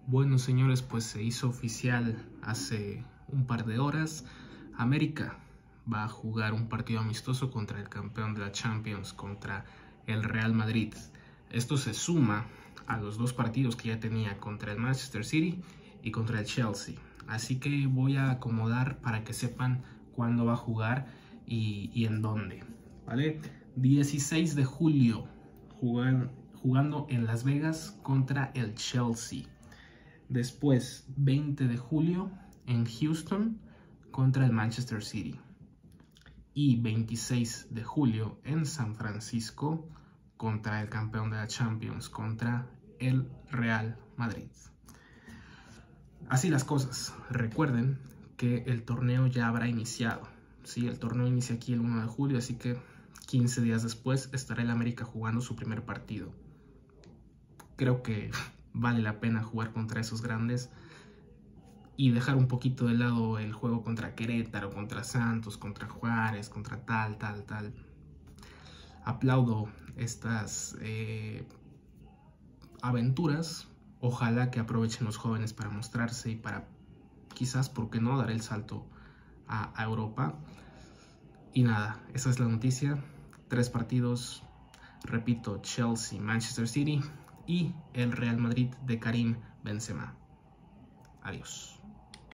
Bueno, señores, pues se hizo oficial hace un par de horas. América va a jugar un partido amistoso contra el campeón de la Champions, contra el Real Madrid. Esto se suma a los dos partidos que ya tenía contra el Manchester City y contra el Chelsea. Así que voy a acomodar para que sepan cuándo va a jugar y en dónde, ¿vale? 16 de julio jugando en Las Vegas contra el Chelsea. Después, 20 de julio en Houston contra el Manchester City. Y 26 de julio en San Francisco contra el campeón de la Champions, contra el Real Madrid. Así las cosas. Recuerden que el torneo ya habrá iniciado. Sí, el torneo inicia aquí el 1 de julio, así que 15 días después estará el América jugando su primer partido. Creo que vale la pena jugar contra esos grandes y dejar un poquito de lado el juego contra Querétaro, contra Santos, contra Juárez, contra tal. Aplaudo estas aventuras. Ojalá que aprovechen los jóvenes para mostrarse y para quizás, ¿por qué no?, dar el salto a Europa. Y nada, esa es la noticia. 3 partidos, repito, Chelsea, Manchester City y el Real Madrid de Karim Benzema. Adiós.